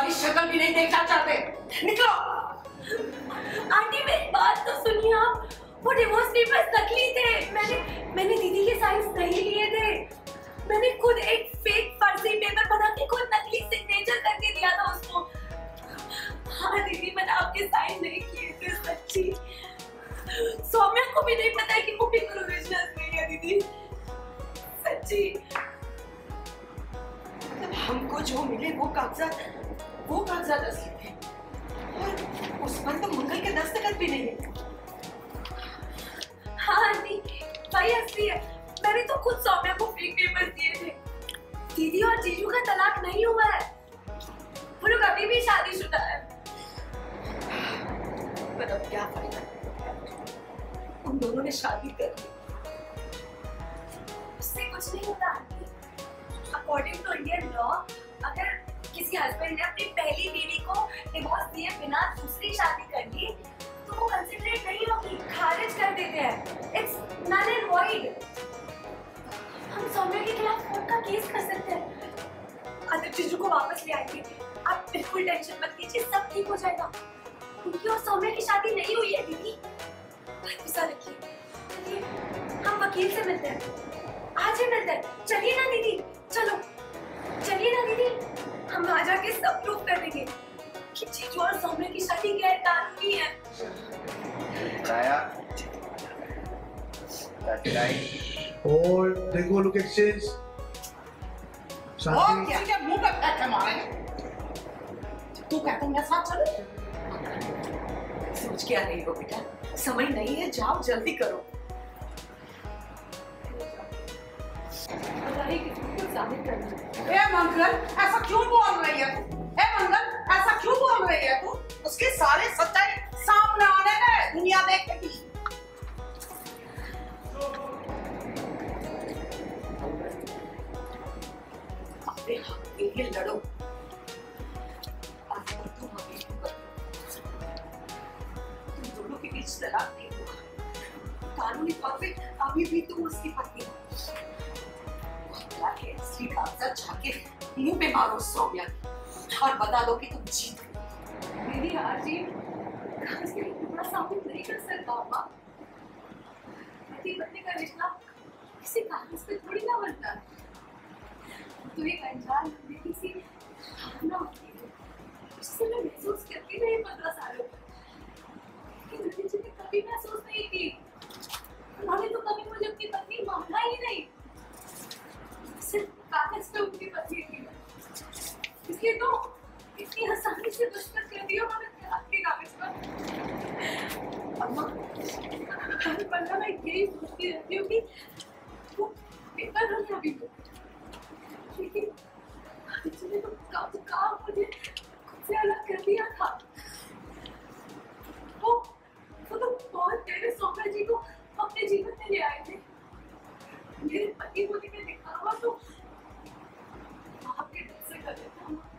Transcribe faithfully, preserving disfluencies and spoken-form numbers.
तुम्हारी शक्ल भी नहीं देखना चाहते। निकलो। आंटी मेरी बात तो सुनिए आप, वो डिवोर्स पेपर्स नकली थे। मैंने मैंने दीदी के साइंस नहीं लिए थे। मैंने खुद एक फेक फर्जी पेपर बना के खुद नकली सिग्नेचर करके दिया था उसको। हाँ दीदी मैंने आपके साइन नहीं किए थे सच्ची। सौम्या को भी नहीं पता कि वो पेपर ओरिजिनल नहीं है दीदी, सच्ची। हमको जो मिले वो कागजात वो कागजात असली थे और उस पर तो मंगल के दस्तखत भी नहीं है। हाँ आंटी भाई असली है। मैंने तो खुद सौम्या को फेक पेपर दिए थे। दीदी और जीजू का तलाक नहीं हुआ है, वो लोग अभी भी शादीशुदा है। पर अब क्या फायदा, उन दोनों ने शादी कर ली। उससे कुछ नहीं होता aunty. According to Indian law अगर किसी हस्बैंड ने अपनी पहली बीवी को डिवोर्स दिए बिना दूसरी शादी कर ली तो वो कंसिडरेट नहीं होगी, खारिज कर देते हैं। It's null and void. हम सौम्या के खिलाफ कोर्ट का केस कर सकते हैं। आदित्य जीजू को वापस ले आएंगे, आप बिल्कुल टेंशन मत लीजिए, सब ठीक हो जाएगा। उनकी और सौम्या की शादी नहीं हुई है दीदी। गुस्सा रखिए, हम वकील से मिलते हैं, आज ही मिलते हैं। चलिए ना दीदी, चलो चलिए ना दीदी, हम वहां जाके सब प्रूफ कर देंगे कि जीजू और सौम्या की शादी गैर कानूनी है। छाया, और देखो लुक एक्सचेंज। और किसी के मुंह पे बैठ के मारे। तू कहता है मैं साथ चलूं? सोच क्या रही हो बेटा, समय नहीं है, जाओ जल्दी करो। ए मंगल ऐसा क्यों बोल रही है तू? ए मंगल ऐसा क्यों बोल रही है तू? उसके सारे सच्चाई सामने आने दे, दुनिया देखेगी। अपने हक के लिए लड़ो। आज पर तुम अभी तुम दोनों के बीच तलाक नहीं हुआ। कानूनी तौर पे अभी भी तुम उसकी पत्नी हो। असली कागजात जाके मुंह पे मारो सौम्या और बता दो कि तुम जीत गई। दीदी आज ही कागज के टुकड़ा साबित नहीं कर सकता होगा। पति पत्नी का रिश्ता किसी कागज पे थोड़ी ना बनता है। तो एक अनजान लड़की सी भावना होती है जिससे मैं महसूस करती रही पंद्रह सालों तक। लेकिन दीदी जी ने कभी महसूस नहीं की। उन्होंने तो कभी मुझे अपनी पत्नी माना ही नहीं, सिर्फ कागज पे उनकी पत्नी थी। इसलिए तो इतनी आसानी से दस्तखत कर दिया उन्होंने तलाक के कागज पर। अम्मा हर पल मैं यही सोचती रहती हूँ कि वो पेपर हमें अभी तो, लेकिन इसने तो काम काम मुझे खुद से अलग कर दिया था। वो वो तो बहुत पहले सौम्या जी को अपने जीवन में ले आए थे। मेरे पति होने का दिखावा तो आपके दिल से कर देता हूँ।